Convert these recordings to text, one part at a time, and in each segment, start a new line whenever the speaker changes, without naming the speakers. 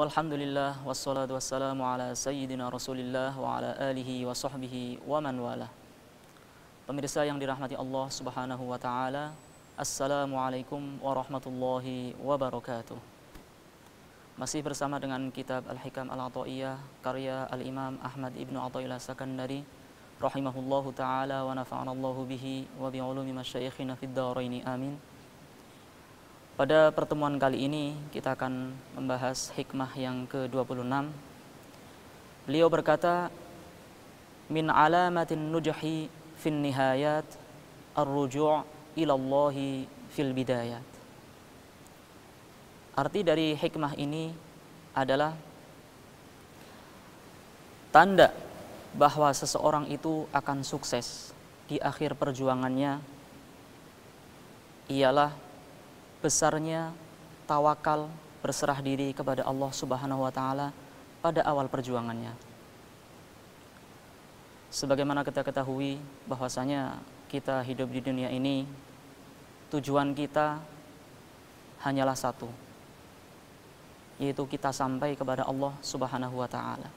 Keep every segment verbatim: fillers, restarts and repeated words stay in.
Alhamdulillah wassalatu wassalamu ala sayyidina Rasulillah wa ala alihi wa sahbihi wa man wala. Pemirsa yang dirahmati Allah Subhanahu wa taala, Assalamualaikum warahmatullahi wabarakatuh. Masih bersama dengan kitab Al-Hikam Al-Athaiyah karya Al-Imam Ahmad Ibnu Athaillah Sakandari rahimahullahu taala wa nafa'anallahu bihi wa bi ulumi masyayikhina fid dharaini amin. Pada pertemuan kali ini kita akan membahas hikmah yang ke dua puluh enam. Beliau berkata, min alamatin nujhi fin nihayat ar-ruju' ila Allahi fil bidayat. Arti dari hikmah ini adalah tanda bahwa seseorang itu akan sukses di akhir perjuangannya ialah besarnya tawakal, berserah diri kepada Allah Subhanahu wa taala pada awal perjuangannya. Sebagaimana kita ketahui bahwasanya kita hidup di dunia ini, tujuan kita hanyalah satu, yaitu kita sampai kepada Allah Subhanahu wa taala.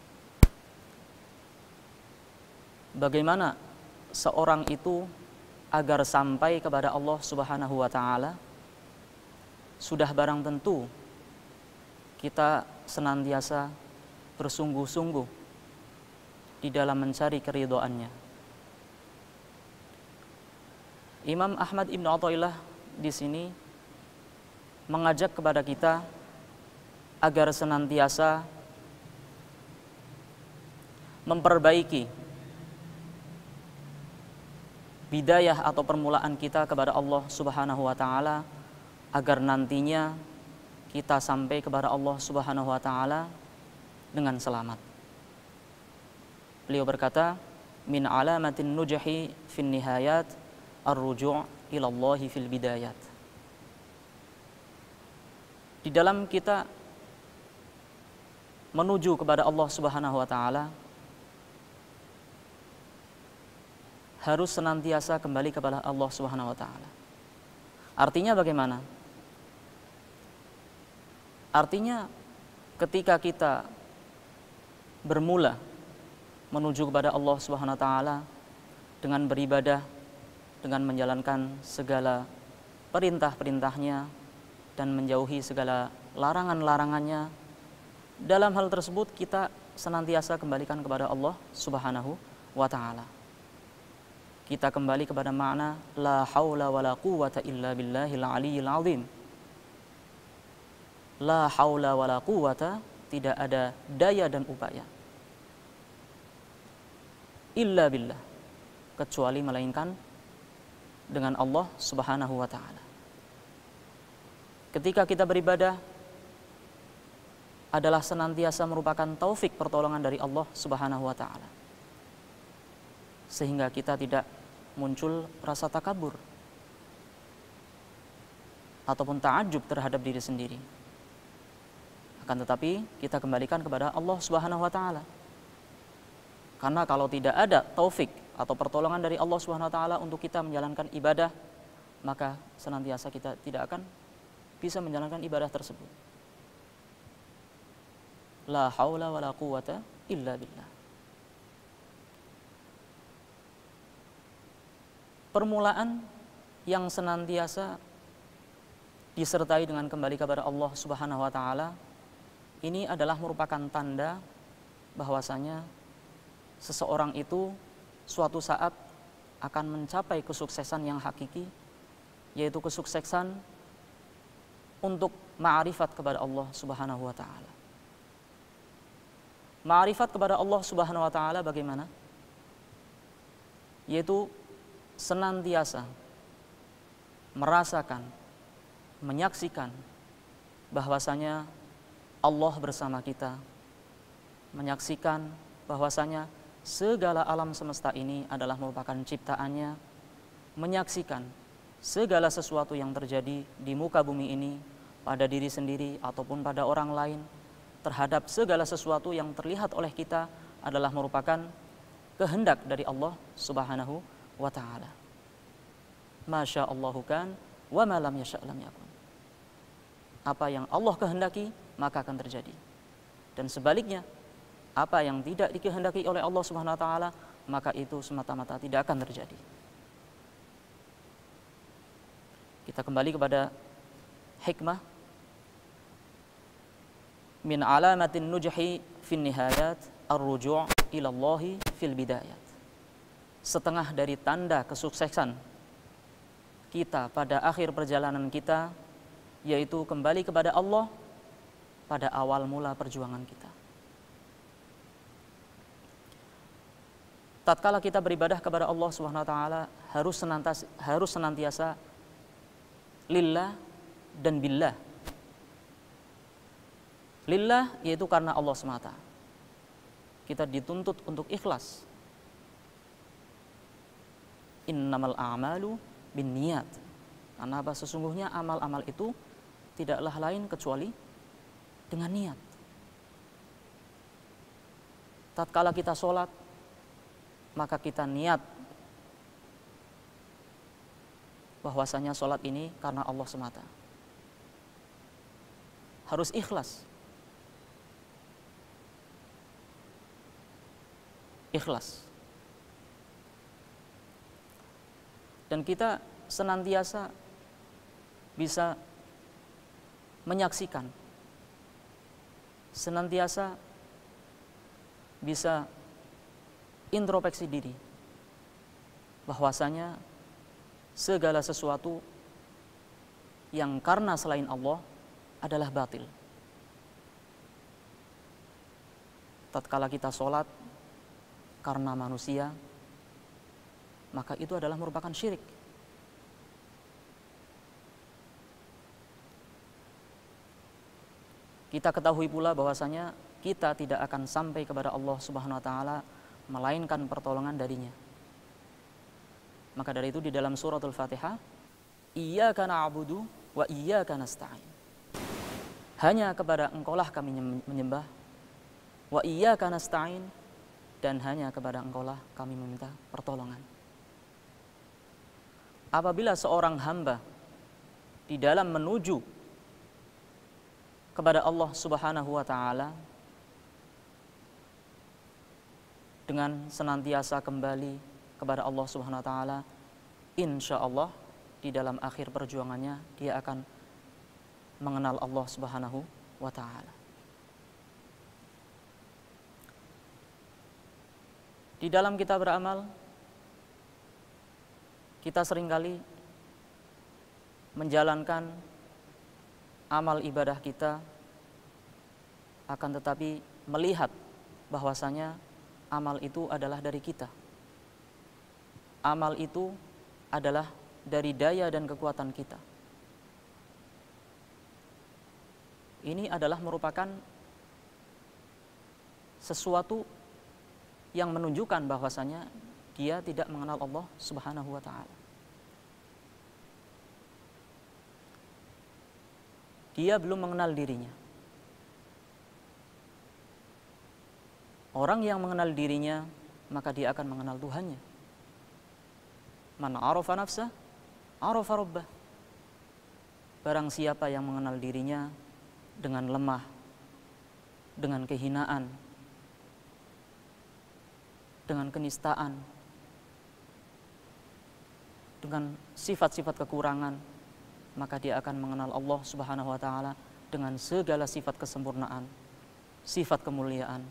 Bagaimana seorang itu agar sampai kepada Allah Subhanahu wa taala? Sudah barang tentu kita senantiasa bersungguh-sungguh di dalam mencari keridhoannya. Imam Ahmad Ibnu Athaillah di sini mengajak kepada kita agar senantiasa memperbaiki bidayah atau permulaan kita kepada Allah Subhanahu wa taala, agar nantinya kita sampai kepada Allah Subhanahu wa taala dengan selamat. Beliau berkata, min alamatin nujhi fin nihayat ar-ruju' ila Allahi fil bidayat. Di dalam kita menuju kepada Allah Subhanahu wa taala harus senantiasa kembali kepada Allah Subhanahu wa taala. Artinya bagaimana? Artinya ketika kita bermula menuju kepada Allah Subhanahu wa taala dengan beribadah, dengan menjalankan segala perintah-perintahnya dan menjauhi segala larangan-larangannya, dalam hal tersebut kita senantiasa kembalikan kepada Allah Subhanahu wa taala. Kita kembali kepada makna la haula wala quwwata illa billahil aliyyil azim. La haula wala quwwata, tidak ada daya dan upaya illa billah, kecuali melainkan dengan Allah Subhanahu wa taala. Ketika kita beribadah adalah senantiasa merupakan taufik pertolongan dari Allah Subhanahu wa taala, sehingga kita tidak muncul rasa takabur ataupun ta'ajub terhadap diri sendiri. Akan tetapi kita kembalikan kepada Allah Subhanahu wa taala. Karena kalau tidak ada taufik atau pertolongan dari Allah Subhanahu wa taala untuk kita menjalankan ibadah, maka senantiasa kita tidak akan bisa menjalankan ibadah tersebut. La haula wala quwwata illa billah. Permulaan yang senantiasa disertai dengan kembali kepada Allah Subhanahu wa taala ini adalah merupakan tanda bahwasanya seseorang itu suatu saat akan mencapai kesuksesan yang hakiki, yaitu kesuksesan untuk ma'rifat kepada Allah Subhanahu wa taala. Ma'rifat kepada Allah Subhanahu wa taala bagaimana? Yaitu senantiasa merasakan, menyaksikan bahwasanya Allah bersama kita, menyaksikan bahwasanya segala alam semesta ini adalah merupakan ciptaannya, menyaksikan segala sesuatu yang terjadi di muka bumi ini pada diri sendiri ataupun pada orang lain, terhadap segala sesuatu yang terlihat oleh kita adalah merupakan kehendak dari Allah Subhanahu wa taala. Masyaallahu kan wa ma lam yasha' lam yakun. Apa yang Allah kehendaki maka akan terjadi. Dan sebaliknya, apa yang tidak dikehendaki oleh Allah Subhanahu wa taala, maka itu semata-mata tidak akan terjadi. Kita kembali kepada hikmah. Min alamatin nujhi fin nihayat ar-ruju' ila Allah fil bidayat. Setengah dari tanda kesuksesan kita pada akhir perjalanan kita, yaitu kembali kepada Allah pada awal mula perjuangan kita. Tatkala kita beribadah kepada Allah Subhanahu wa taala, harus senantiasa harus senantiasa lillah dan billah. Lillah yaitu karena Allah semata. Kita dituntut untuk ikhlas. Innamal a'malu binniyat. Karena apa? Sesungguhnya amal-amal itu tidaklah lain kecuali dengan niat. Tatkala kita sholat, maka kita niat bahwasanya sholat ini karena Allah semata. Harus ikhlas. Ikhlas. Dan kita senantiasa bisa menyaksikan, senantiasa bisa introspeksi diri bahwasanya segala sesuatu yang karena selain Allah adalah batil. Tatkala kita sholat karena manusia, maka itu adalah merupakan syirik. Kita ketahui pula bahwasanya kita tidak akan sampai kepada Allah Subhanahu wa taala melainkan pertolongan darinya. Maka dari itu di dalam suratul Fatihah, iyyaka na'budu wa iyyaka nasta'in. Hanya kepada Engkaulah kami menyembah, wa iyyaka nasta'in, dan hanya kepada Engkaulah kami meminta pertolongan. Apabila seorang hamba di dalam menuju kepada Allah Subhanahu wa taala dengan senantiasa kembali kepada Allah Subhanahu wa taala, insya Allah di dalam akhir perjuangannya dia akan mengenal Allah Subhanahu wa taala. Di dalam kita beramal, kita seringkali menjalankan amal ibadah kita, akan tetapi melihat bahwasanya amal itu adalah dari kita. Amal itu adalah dari daya dan kekuatan kita. Ini adalah merupakan sesuatu yang menunjukkan bahwasanya dia tidak mengenal Allah Subhanahu wa taala. Dia belum mengenal dirinya. Orang yang mengenal dirinya, maka dia akan mengenal Tuhannya. Man arafa nafsah, arafa rabbah. Barang siapa yang mengenal dirinya dengan lemah, dengan kehinaan, dengan kenistaan, dengan sifat-sifat kekurangan, maka dia akan mengenal Allah Subhanahu wa taala dengan segala sifat kesempurnaan, sifat kemuliaan,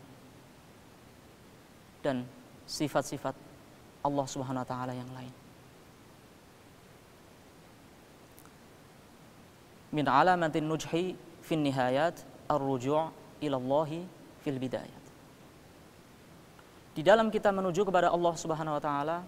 dan sifat-sifat Allah Subhanahu wa taala yang lain. Min alamatin nujhi fin nihayat ar-ruju' ila Allah fil bidayat. Di dalam kita menuju kepada Allah Subhanahu wa taala,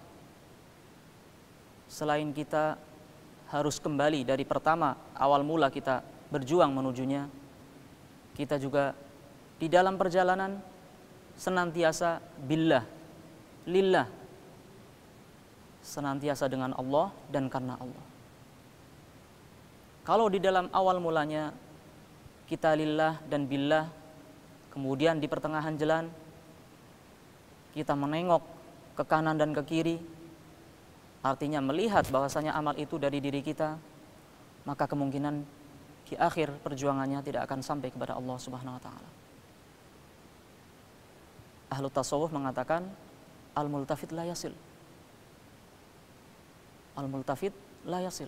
selain kita harus kembali dari pertama awal mula kita berjuang menujunya, kita juga di dalam perjalanan senantiasa billah, lillah, senantiasa dengan Allah dan karena Allah. Kalau di dalam awal mulanya kita lillah dan billah, kemudian di pertengahan jalan kita menengok ke kanan dan ke kiri, artinya melihat bahwasanya amal itu dari diri kita, maka kemungkinan di akhir perjuangannya tidak akan sampai kepada Allah Subhanahu wa taala. Ahlu tasawuf mengatakan al-multafit la yasil. Al-multafit la yasil.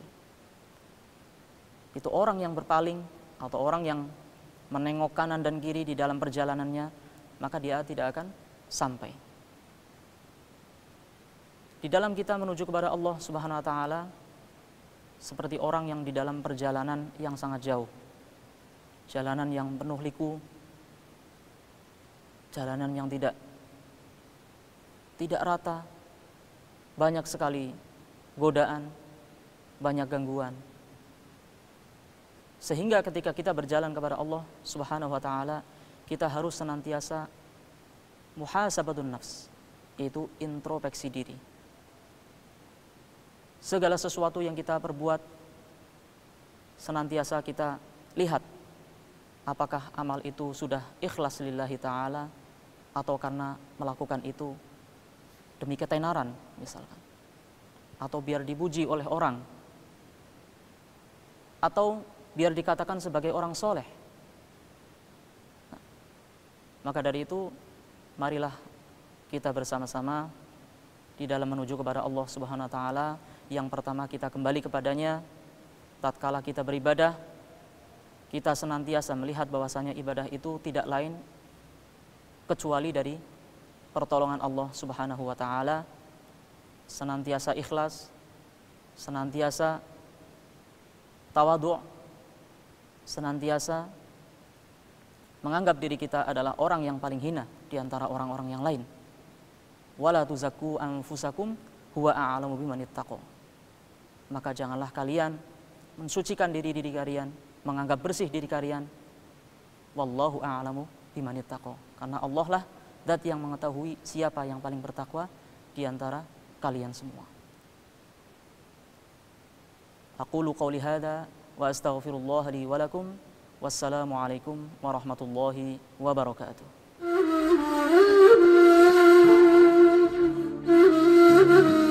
Itu orang yang berpaling atau orang yang menengok kanan dan kiri di dalam perjalanannya, maka dia tidak akan sampai. Di dalam kita menuju kepada Allah Subhanahu wa taala, seperti orang yang di dalam perjalanan yang sangat jauh. Jalanan yang penuh liku, jalanan yang tidak tidak rata, banyak sekali godaan, banyak gangguan. Sehingga ketika kita berjalan kepada Allah Subhanahu wa taala, kita harus senantiasa muhasabatun nafs, yaitu introspeksi diri. Segala sesuatu yang kita perbuat, senantiasa kita lihat apakah amal itu sudah ikhlas lillahi ta'ala, atau karena melakukan itu demi ketenaran misalkan, atau biar dipuji oleh orang, atau biar dikatakan sebagai orang soleh. Nah, maka dari itu, marilah kita bersama-sama di dalam menuju kepada Allah Subhanahu wa taala. Yang pertama, kita kembali kepadanya tatkala kita beribadah. Kita senantiasa melihat bahwasanya ibadah itu tidak lain kecuali dari pertolongan Allah Subhanahu wa taala. Senantiasa ikhlas, senantiasa tawadhu', senantiasa menganggap diri kita adalah orang yang paling hina di antara orang-orang yang lain. Wala tuzakku anfusakum huwa a'lamu bimanittaqo. Maka janganlah kalian mensucikan diri diri kalian, menganggap bersih diri kalian. Wallahu a'lamu bimanittaqo. Karena Allah lah zat yang mengetahui siapa yang paling bertakwa di antara kalian semua. Aqulu qawli hadza wa astaghfirullah li wa lakum. Wassalamu alaikum warahmatullahi wabarakatuh.